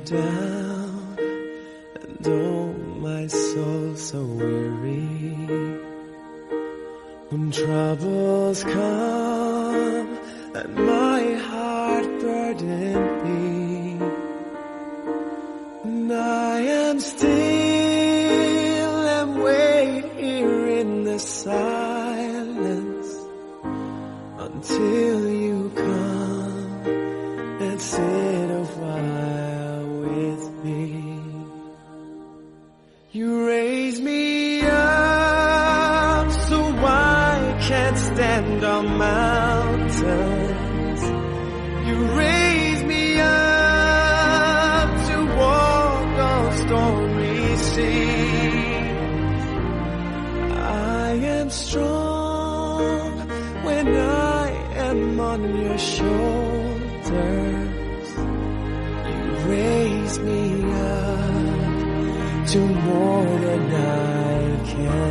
down, and oh, my soul so weary. When troubles come and my heart burden be, and I am still and wait here in the silence until you come and sit a while with me. You raise me up so I can't stand on mountains. You raise me up to walk on stormy seas. I am strong when I am on your shoulders. You raise me up to more than I can